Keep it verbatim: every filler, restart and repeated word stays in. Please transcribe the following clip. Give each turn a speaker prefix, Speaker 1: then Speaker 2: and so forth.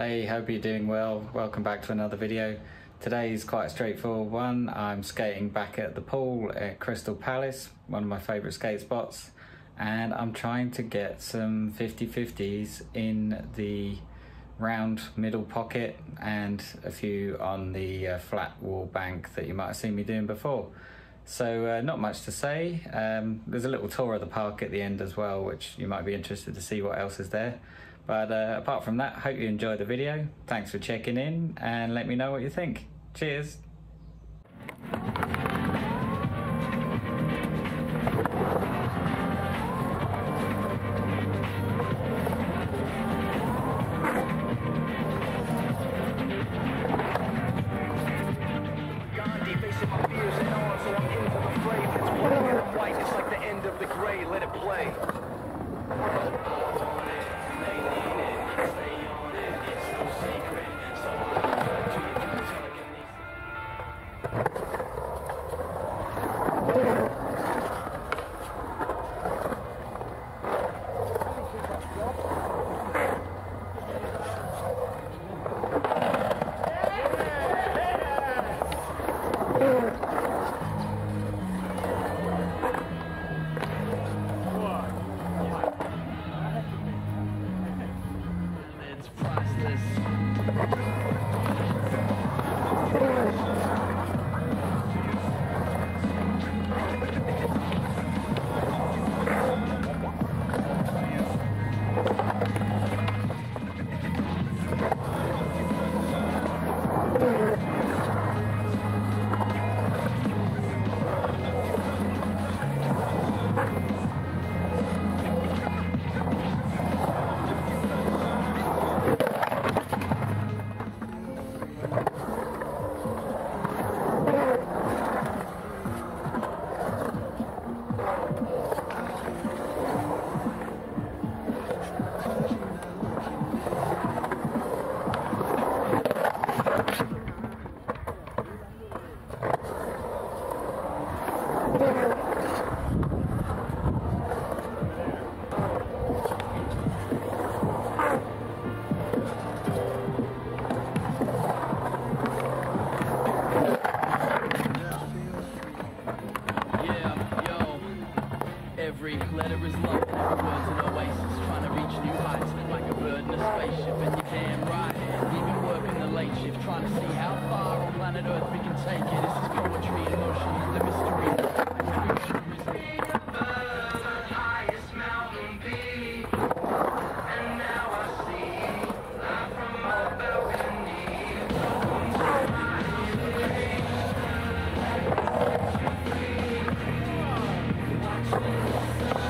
Speaker 1: Hey, hope you're doing well. Welcome back to another video. Today's quite a straightforward one. I'm skating back at the pool at Crystal Palace, one of my favourite skate spots, and I'm trying to get some fifty fifties in the round middle pocket and a few on the uh, flat wall bank that you might have seen me doing before. So uh, not much to say. Um, there's a little tour of the park at the end as well, which you might be interested to see what else is there. But uh, apart from that, hope you enjoyed the video. Thanks for checking in and let me know what you think. Cheers.
Speaker 2: Every letter is love, and every word's an oasis. Trying to reach new heights like a bird in a spaceship. And you're damn right, even working the late shift, trying to see how far on planet Earth we can take it. This is poetry in motion, the mystery. The highest mountain peak, and now I see life from my balcony. Watch me.